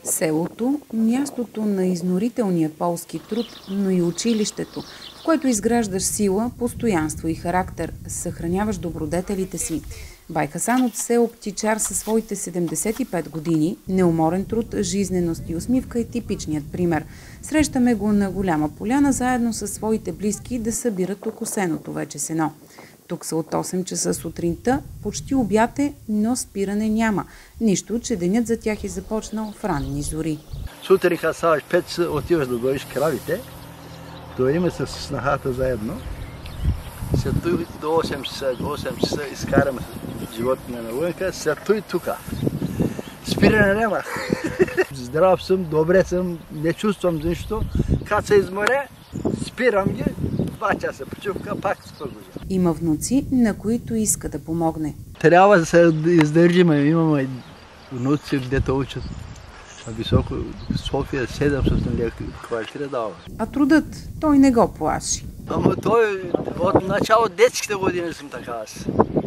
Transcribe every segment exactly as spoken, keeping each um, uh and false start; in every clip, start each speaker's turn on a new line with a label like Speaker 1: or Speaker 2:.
Speaker 1: Селото, мястото на изнурителния полски труд, но и училището, в което изграждаш сила, постоянство и характер, съхраняваш добродетелите си. Бай Хасан от село Птичар със своите седемдесет и пет години, неуморен труд, жизненост и усмивка е типичният пример. Срещаме го на голяма поляна заедно със своите близки да събират окосеното вече сено. Тук са от осем часа сутринта, почти обяд е, но спиране няма. Нищо, че денят за тях е започнал в ранни зори.
Speaker 2: Сутрин, като ставаш пет часа, отиваш да доиш кравите, то има с снахата заедно. След той до осем часа, до осем часа изкараме животни навънка, след той тука. Спиране няма. Здрав съм, добре съм, не чувствам нищо. Като се изморя, спирам ги, два часа почивка, пак се пробуждам.
Speaker 1: Има внуци, на които иска да помогне.
Speaker 2: Трябва да се издържиме. Имаме внуци, дето учат на високо София, седемстотин лева квартира дава.
Speaker 1: А трудът, той не го плаши.
Speaker 2: Ама той от начало детските години съм така аз.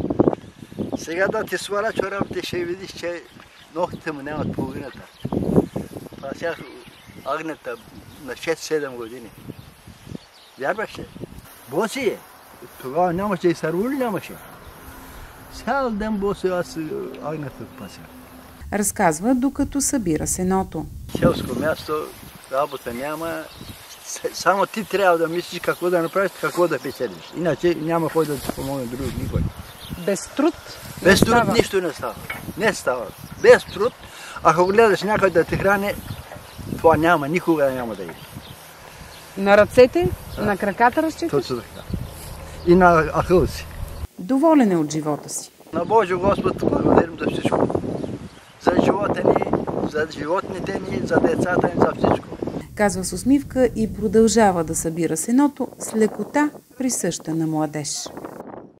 Speaker 2: Сега да ти сваля чорапите, ще видиш, че ногтите му нямат половината. Това сега агнета на шест-седем години. Вярваш ли? Боси е. Тогава нямаше и сарвули нямаше. Цял ден боси аз агнета пася.
Speaker 1: Разказва, докато събира сеното.
Speaker 2: Селско място, работа няма. Само ти трябва да мислиш какво да направиш, какво да печелиш. Иначе няма кой да ти помогне друг никой.
Speaker 1: Без труд?
Speaker 2: Без труд става. Нищо не става. Не става. Без труд, ако гледаш някой да те храни, това няма, никога няма да има.
Speaker 1: На ръцете, а, на краката разчиташ?
Speaker 2: Точно така. И на акъл си.
Speaker 1: Доволен е от живота си.
Speaker 2: На Божия Господ благодарим за всичко. За живота ни, за животните ни, за децата ни, за всичко.
Speaker 1: Казва с усмивка и продължава да събира сеното с лекота, присъща на младеж.